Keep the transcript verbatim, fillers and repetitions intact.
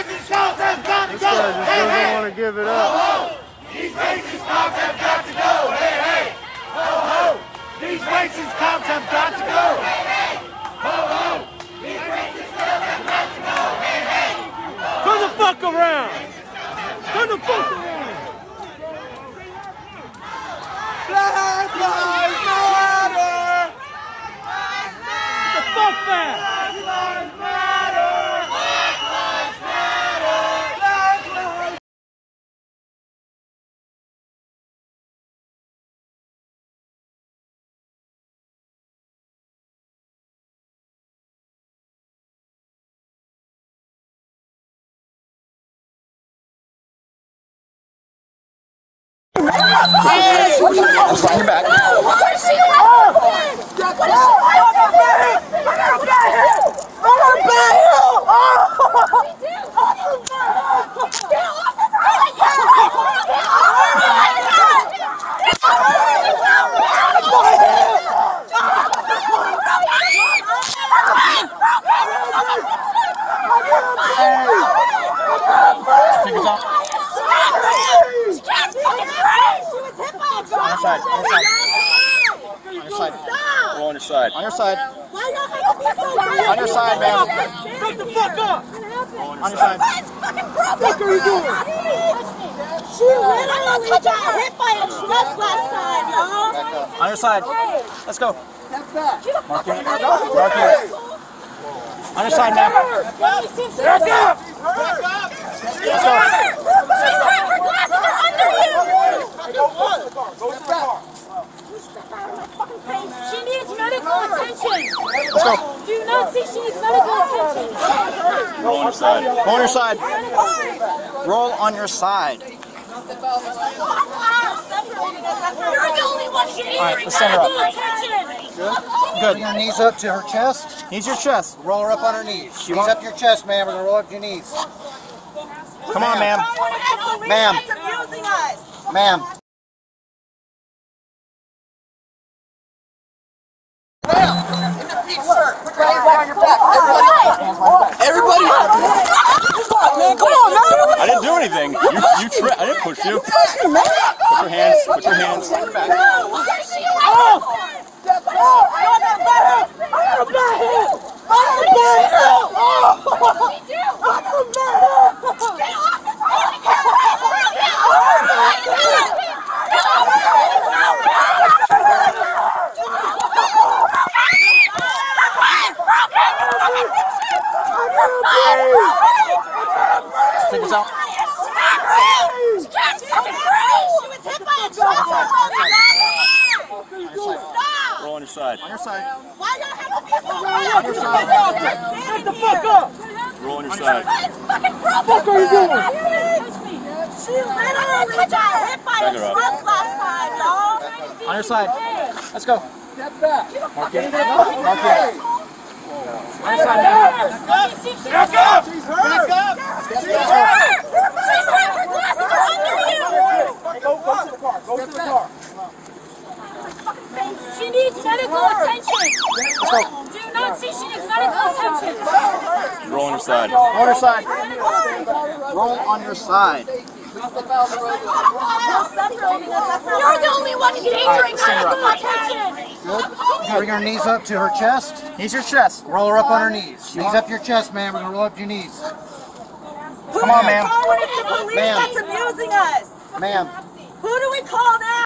racist cops have got to go. This guy just hey, doesn't hey. want to give it Ho, up. ho. These racist cops have got to go. Hey, hey. Ho, ho. These racist cops have got to go. Hey, hey. Ho, ho. These racist cops have got to go. Hey, hey. Turn the fuck around. Turn the fuck around. Black lives matter. What the fuck back? Black lives matter. Black lives matter. Black lives. That's fine, you're back. What is she laughing? What is she laughing? I got a bad hip! I got a bad hip! Oh! Get off of her! Get off Fingers up. On your side, on your side. On your side. Roll on your side. On your side. On your side, man. Shut the fuck up. On your side. What are you doing? She literally got hit by a truck last time, y'all. On your side. Let's go. Mark it. Mark it. On your side, man. Back up! Let's go. Her glasses are under you! She needs medical attention. Let's go. Do you not see she needs medical attention? Roll on your side. Roll on your side. Roll on your side. You're the only one she needs Alright, let's send her up. medical attention. Good. Bring your knees up to her chest. Knees your chest. Roll her up on her knees. Knees want- up your chest, ma'am. We're gonna roll up your knees. Come on, ma'am. Ma'am. Abusing us. Ma'am. Everybody. Man, come on, man. I didn't do anything. You, you tri- I didn't push you. Put your hands. Put your hands. Back. Fingers out. Roll on your side. On your side. Why y'all have to be so loud? On your side. Shut the fuck up. Roll on your side. What are you doing? She literally got hit by a Back her up. truck last time, y'all. On your side. Let's go. Mark it. Mark it. On your side now. Back up! She's hurt! Back up! She's hurt! She's hurt! Her glasses are under you! Go, go to the car. Go to the car. She needs medical attention! Let's go. Do you not see she needs medical attention? Roll on your side. Roll on your side. Roll on your side. You're the only one endangering medical attention! Good. Bring her knees up to her chest. Knees your chest. Roll her up on her knees. Knees up your chest, ma'am. We're gonna roll up your knees. Come on, ma'am. Who is the police Ma'am. that's abusing us? Ma'am. Who do we call now?